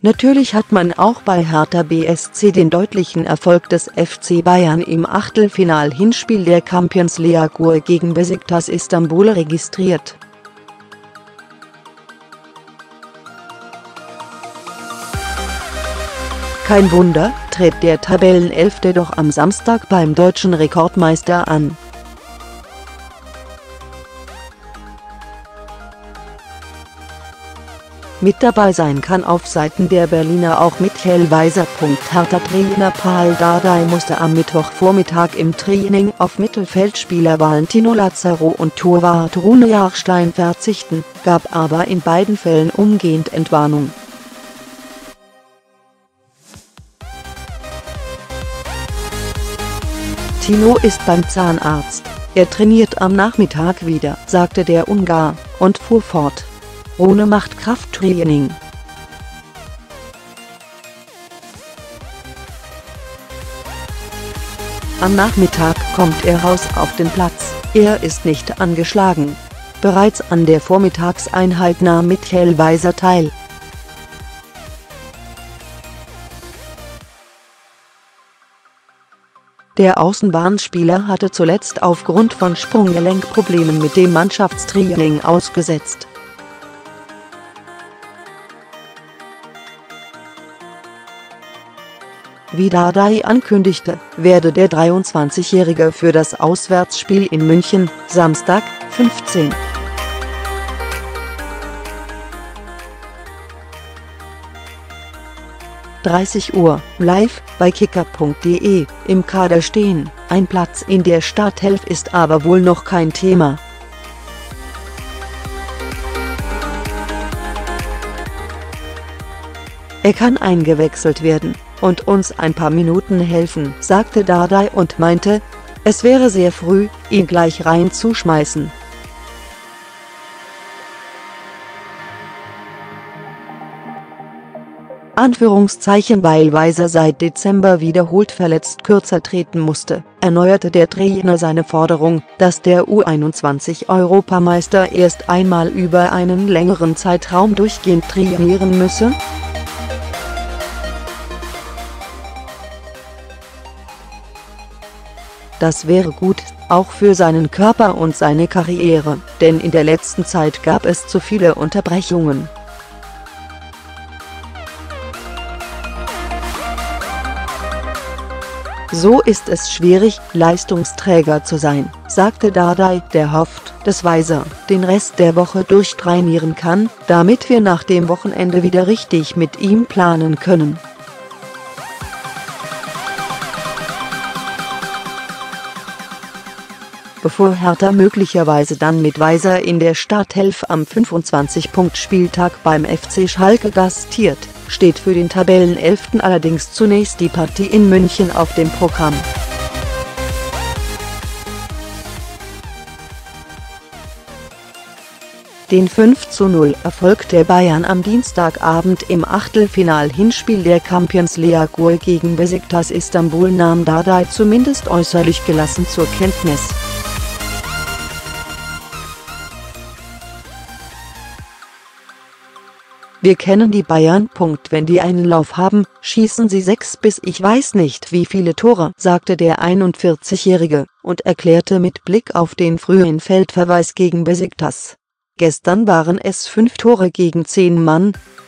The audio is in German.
Natürlich hat man auch bei Hertha BSC den deutlichen Erfolg des FC Bayern im Achtelfinal-Hinspiel der Champions League gegen Besiktas Istanbul registriert. Kein Wunder, tritt der Tabellenelfte doch am Samstag beim deutschen Rekordmeister an. Mit dabei sein kann auf Seiten der Berliner auch Michael Weiser. Hertha-Trainer Paul Dardai musste am Mittwochvormittag im Training auf Mittelfeldspieler Valentino Lazaro und Torwart Rune Jahrstein verzichten, gab aber in beiden Fällen umgehend Entwarnung. Tino ist beim Zahnarzt, er trainiert am Nachmittag wieder, sagte der Ungar, und fuhr fort: Rune macht Krafttraining. Am Nachmittag kommt er raus auf den Platz, er ist nicht angeschlagen. Bereits an der Vormittagseinheit nahm Michael Weiser teil. Der Außenbahnspieler hatte zuletzt aufgrund von Sprunggelenkproblemen mit dem Mannschaftstraining ausgesetzt. Wie Dardai ankündigte, werde der 23-Jährige für das Auswärtsspiel in München, Samstag, 15:30 Uhr, live, bei kicker.de, im Kader stehen. Ein Platz in der Startelf ist aber wohl noch kein Thema. Er kann eingewechselt werden und uns ein paar Minuten helfen, sagte Dardai und meinte, es wäre sehr früh, ihn gleich reinzuschmeißen. Weil Weiser seit Dezember wiederholt verletzt kürzer treten musste, erneuerte der Trainer seine Forderung, dass der U21-Europameister erst einmal über einen längeren Zeitraum durchgehend trainieren müsse. Das wäre gut, auch für seinen Körper und seine Karriere, denn in der letzten Zeit gab es zu viele Unterbrechungen. So ist es schwierig, Leistungsträger zu sein, sagte Dardai, der hofft, dass Weiser den Rest der Woche durchtrainieren kann, damit wir nach dem Wochenende wieder richtig mit ihm planen können. Bevor Hertha möglicherweise dann mit Weiser in der Startelf am 25-Punkt-Spieltag beim FC Schalke gastiert, steht für den Tabellenelften allerdings zunächst die Partie in München auf dem Programm. Den 5:0-Erfolg der Bayern am Dienstagabend im Achtelfinal-Hinspiel der Champions League gegen Besiktas Istanbul nahm Dardai zumindest äußerlich gelassen zur Kenntnis. Wir kennen die Bayern. Wenn die einen Lauf haben, schießen sie 6 bis ich weiß nicht wie viele Tore, sagte der 41-Jährige, und erklärte mit Blick auf den frühen Feldverweis gegen Besiktas: Gestern waren es 5 Tore gegen 10 Mann,